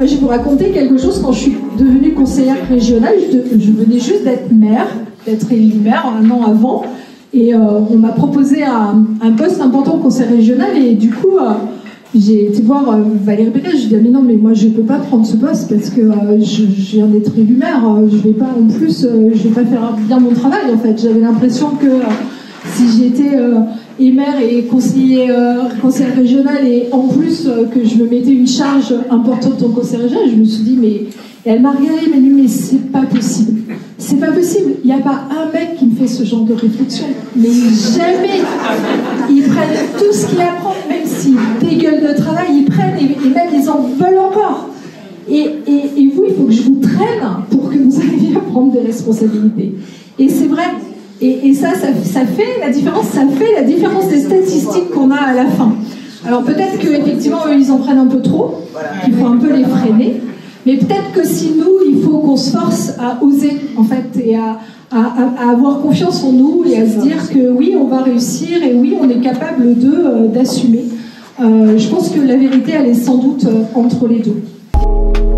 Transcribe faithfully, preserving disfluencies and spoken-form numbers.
Moi, je vais vous raconter quelque chose. Quand je suis devenue conseillère régionale, je, de, je venais juste d'être maire, d'être élue maire un an avant, et euh, on m'a proposé un, un poste important au conseil régional, et du coup, euh, j'ai été voir euh, Valérie Pécresse. Je lui ai dit, ah, mais non, mais moi, je ne peux pas prendre ce poste parce que euh, je, je viens d'être élue maire. Euh, je vais pas, en plus, euh, je vais pas faire bien mon travail, en fait. J'avais l'impression que euh, si j'étais euh, et maire et conseiller, euh, conseiller régional, et en plus euh, que je me mettais une charge importante au conseil régional, je me suis dit, mais... Et elle m'a regardé, elle m'a dit, mais c'est pas possible. C'est pas possible. Il n'y a pas un mec qui me fait ce genre de réflexion. Mais jamais. Ils prennent tout ce qu'ils apprennent, même s'ils dégueulent de travail, ils prennent et, et même ils en veulent encore. Et, et, et vous, il faut que je vous traîne pour que vous arriviez à prendre des responsabilités. Et c'est vrai. Et, et ça, ça, ça fait la différence, ça fait la différence des statistiques qu'on a à la fin. Alors peut-être qu'effectivement, eux, ils en prennent un peu trop, qu'il faut un peu les freiner, mais peut-être que si nous, il faut qu'on se force à oser, en fait, et à, à, à avoir confiance en nous, et à se dire que oui, on va réussir, et oui, on est capable de, euh, d'assumer. Euh, je pense que la vérité, elle est sans doute euh, entre les deux.